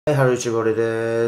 はい、ハルチボレです。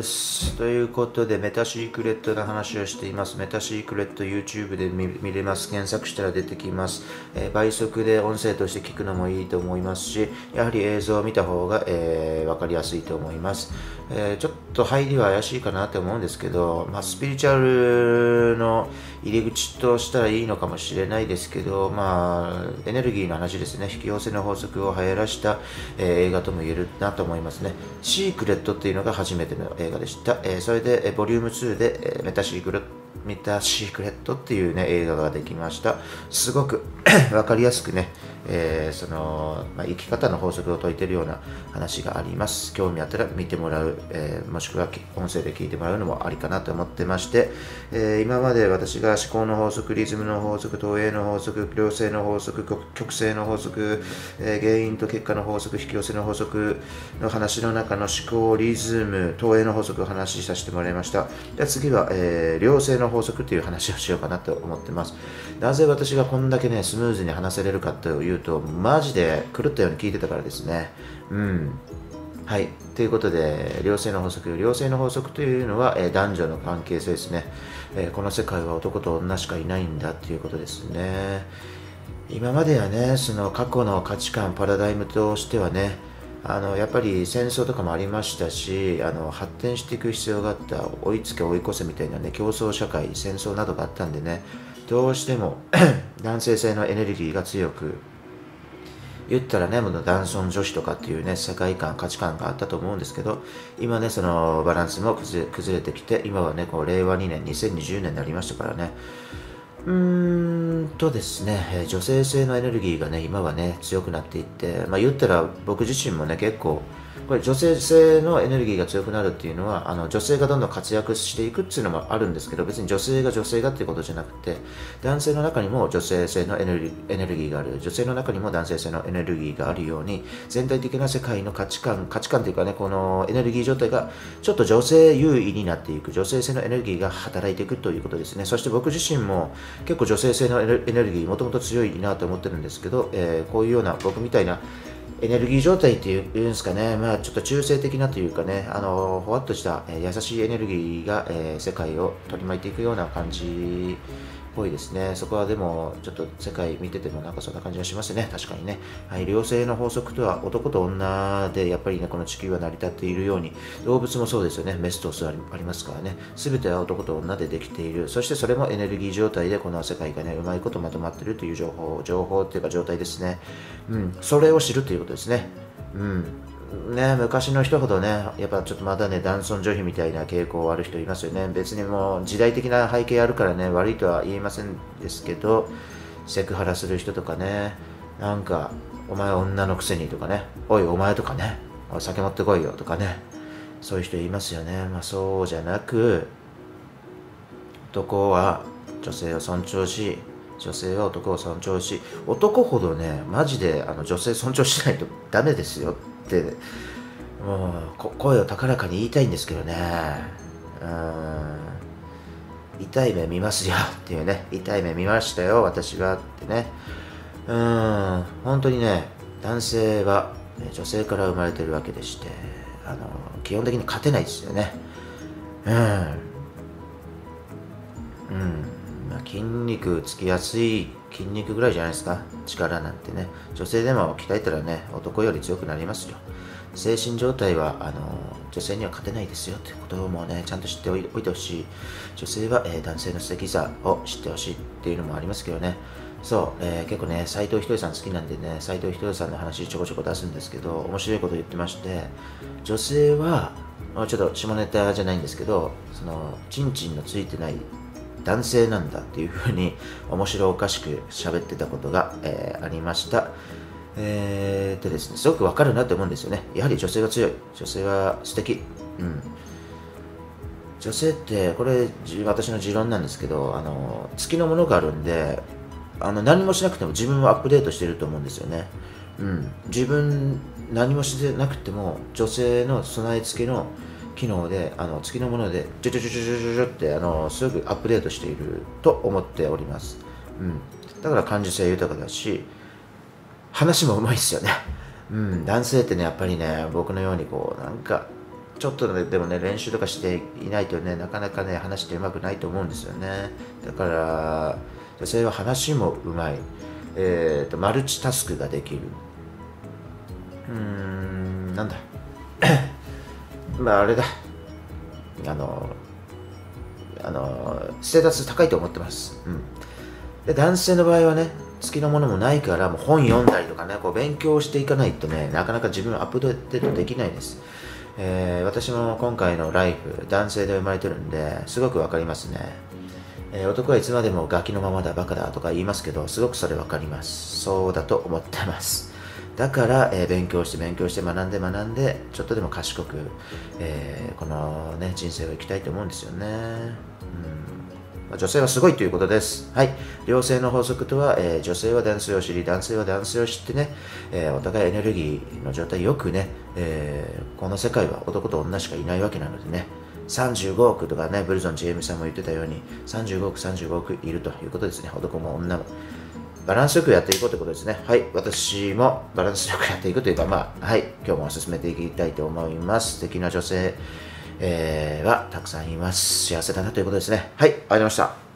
ということで、メタシークレットの話をしています。メタシークレット YouTube で見れます。検索したら出てきます。倍速で音声として聞くのもいいと思いますし、やはり映像を見た方が、わかりやすいと思います。ちょっと入りは怪しいかなと思うんですけど、スピリチュアルの入り口としたらいいのかもしれないですけど、エネルギーの話ですね。引き寄せの法則を流行らした、映画とも言えるなと思いますね。シークレットっていうのが初めての映画でした。それで、ボリューム2で、メタシークレットっていうね、映画ができました。すごくわかりやすくね、生き方の法則を説いているような話があります。興味あったら見てもらう、もしくは音声で聞いてもらうのもありかなと思ってまして、今まで私が思考の法則、リズムの法則、投影の法則、良性の法則、極性の法則、原因と結果の法則、引き寄せの法則の話の中の思考、リズム、投影の法則を話しさせてもらいました。では次は、良性の法則という話をしようかなと思ってます。なぜ私がこんだけね、スムーズに話せれるかというと、マジで狂ったように聞いてたからですね。はい。ということで、良性の法則。良性の法則というのは、男女の関係性ですね。この世界は男と女しかいないんだということですね。今まではね、その過去の価値観、パラダイムとしてはね、やっぱり戦争とかもありましたし、発展していく必要があった、追いつけ追い越せみたいなね、競争社会、戦争などがあったんでね、どうしても男性性のエネルギーが強く、言ったらね、もう男尊女子とかっていうね、世界観、価値観があったと思うんですけど、今ね、そのバランスも崩れてきて、今はね、こう令和2年、2020年になりましたからね、ですね、女性性のエネルギーがね、今はね、強くなっていって、言ったら僕自身もね、結構、これ女性性のエネルギーが強くなるっていうのは、女性がどんどん活躍していくっていうのもあるんですけど、別に女性がっていうことじゃなくて、男性の中にも女性性のエネルギーがある、女性の中にも男性性のエネルギーがあるように、全体的な世界の価値観というかね、このエネルギー状態がちょっと女性優位になっていく、女性性のエネルギーが働いていくということですね。そして僕自身も結構女性性のエネルギーもともと強いなと思ってるんですけど、こういうような僕みたいなエネルギー状態っていうんですかね、ちょっと中性的なというかね、ほわっとした、優しいエネルギーが、世界を取り巻いていくような感じっぽいですね。そこはでも、ちょっと世界見ててもなんかそんな感じがしますね。確かにね。はい、両性の法則とは男と女でやっぱりね、この地球は成り立っているように、動物もそうですよね。メスとオスありますからね。すべては男と女でできている。そしてそれもエネルギー状態でこの世界がね、うまいことまとまっているという情報っていうか状態ですね。それを知るということですね。昔の人ほどね、やっぱちょっとまだね、男尊女卑みたいな傾向ある人いますよね。別にもう時代的な背景あるからね、悪いとは言えませんですけど、セクハラする人とかね、なんか、お前女のくせにとかね、おいお前とかね、おい酒持ってこいよとかね、そういう人いますよね。そうじゃなく、男は女性を尊重し、女性は男を尊重し、男ほどね、マジで女性尊重しないとダメですよって、もう声を高らかに言いたいんですけどね。痛い目見ますよっていうね、痛い目見ましたよ、私はってね。本当にね、男性は女性から生まれてるわけでして、基本的に勝てないですよね。筋肉つきやすい筋肉ぐらいじゃないですか、力なんてね。女性でも鍛えたらね、男より強くなりますよ。精神状態は女性には勝てないですよってこともね、ちゃんと知っておいてほしい。女性は、男性の素敵さを知ってほしいっていうのもありますけどね。そう、結構ね、斎藤ひとりさん好きなんでね、斎藤ひとりさんの話ちょこちょこ出すんですけど、面白いこと言ってまして、女性は、ちょっと下ネタじゃないんですけど、その、チンチンのついてない男性なんだっていうふうに面白おかしく喋ってたことが、ありました。ですね、すごくわかるなって思うんですよね。やはり女性が強い。女性は素敵。女性って、これ私の持論なんですけど、月のものがあるんで、何もしなくても自分をアップデートしてると思うんですよね。自分何もしてなくても女性の備え付けの機能で月のものでジョジョジョジョジョジョってすぐアップデートしていると思っております。だから感受性豊かだし、話もうまいですよね。男性ってね、やっぱりね、僕のようにこうなんかちょっとでもね、練習とかしていないとね、なかなかね、話してうまくないと思うんですよね。だから、女性は話もうまい。マルチタスクができる。なんだ。まあ、あれだ。ステータス高いと思ってます。で、男性の場合はね、好きなものもないから、もう本読んだりとかね、こう勉強していかないとね、なかなか自分をアップデートできないです。私も今回のライフ、男性で生まれてるんで、すごくわかりますね。男はいつまでもガキのままだ、バカだとか言いますけど、すごくそれわかります。そうだと思ってます。だから、勉強して学んで、ちょっとでも賢く、このね、人生を生きたいと思うんですよね。女性はすごいということです。はい。両性の法則とは、女性は男性を知り、男性は男性を知ってね、お互いエネルギーの状態よくね、この世界は男と女しかいないわけなのでね、35億とかね、ブルゾン GM さんも言ってたように、35億いるということですね。男も女も。バランスよくやっていこうということですね。はい。私もバランスよくやっていくというか、はい。今日も進めていきたいと思います。素敵な女性、はたくさんいます。幸せだなということですね。はい。ありがとうございました。